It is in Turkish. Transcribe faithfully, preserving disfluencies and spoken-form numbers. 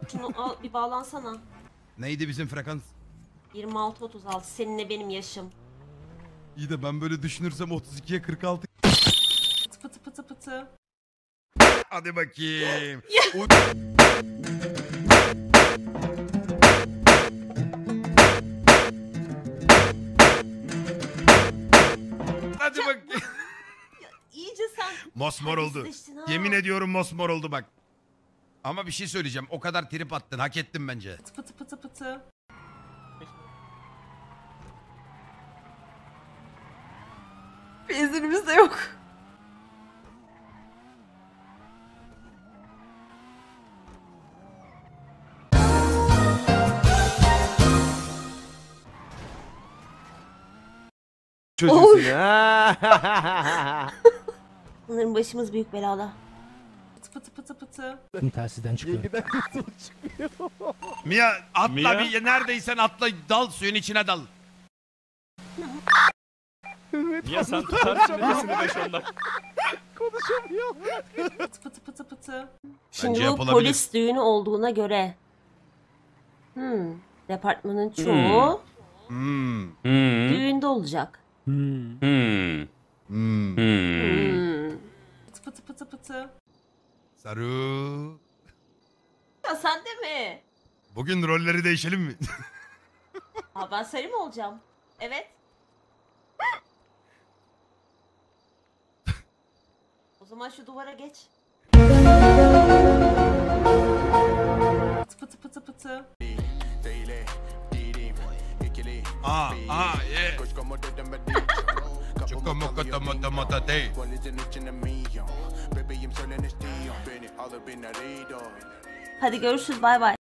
Şunu al bir bağlansana. Neydi bizim frekans? yirmi altı otuz altı seninle benim yaşım. İyi de ben böyle düşünürsem otuz ikiye kırk altı. Pıtı pıtı pıtı pıtı. Hadi bakayım. U- Hadi bakayım. İyice sen... Mosmor oldu. Terbiyesizleştin ha. Yemin ediyorum mosmor oldu bak. Ama bir şey söyleyeceğim. O kadar trip attın. Hak ettin bence. Pıtı pıtı pıtı pıtı. Benzinimiz de yok. Çocuğusun ya. Sanırım başımız büyük belada. Pıtı pıtı pıtı pıtı. Telsizden çıkıyor. Mia atla Mia? bir neredeysen atla dal suyun içine dal. Niye sen tutarsın nefesini beş on dakika. Pıtı pıtı pıtı pıtı. Şimdi bu yapılabilir. polis düğünü olduğuna göre. Hmm. Departmanın çoğu Hmm. Hmm. düğünde olacak. Hmm. Hmm. Hmm. Pıtı pıtı pıtı pıtı. Saru. Ya sen de mi? Bugün rolleri değişelim mi? Ha ben sarı mı olacağım? Evet. O zaman şu duvara geç. Pıtı pıtı pıtı pıtı. Aa, aa, ye. Çoko moko tomo tomo tate. Hadi görüşürüz bay bay.